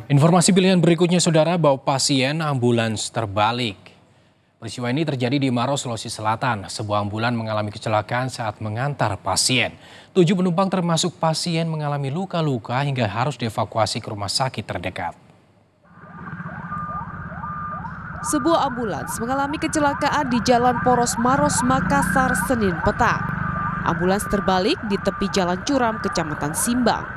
Informasi pilihan berikutnya, saudara, bahwa pasien ambulans terbalik. Peristiwa ini terjadi di Maros, Sulawesi Selatan. Sebuah ambulans mengalami kecelakaan saat mengantar pasien. 7 penumpang termasuk pasien mengalami luka-luka hingga harus dievakuasi ke rumah sakit terdekat. Sebuah ambulans mengalami kecelakaan di Jalan Poros Maros, Makassar, Senin petang. Ambulans terbalik di tepi jalan curam Kecamatan Simbang.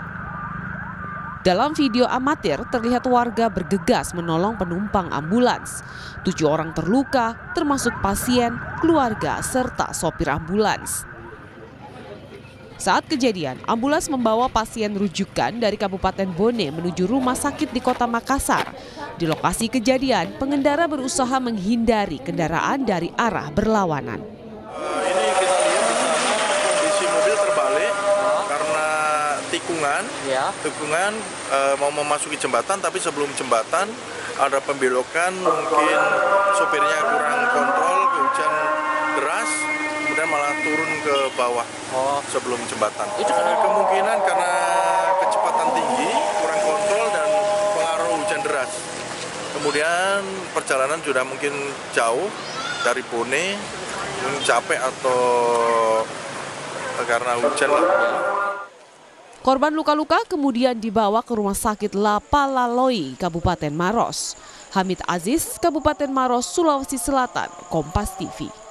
Dalam video amatir terlihat warga bergegas menolong penumpang ambulans. 7 orang terluka termasuk pasien, keluarga, serta sopir ambulans. Saat kejadian, ambulans membawa pasien rujukan dari Kabupaten Bone menuju rumah sakit di Kota Makassar. Di lokasi kejadian, pengendara berusaha menghindari kendaraan dari arah berlawanan. Ini kita lihat di sana kondisi mobil terbalik karena tikungan mau memasuki jembatan, tapi sebelum jembatan ada pembelokan, mungkin sopirnya kurang kontrol, hujan deras, kemudian malah turun ke bawah sebelum jembatan. Kemungkinan karena kecepatan tinggi, kurang kontrol dan pengaruh hujan deras. Kemudian perjalanan sudah mungkin jauh dari Bone, capek atau karena hujan. Korban luka-luka kemudian dibawa ke Rumah Sakit Lapalaloi, Kabupaten Maros. Hamid Aziz, Kabupaten Maros, Sulawesi Selatan, Kompas TV.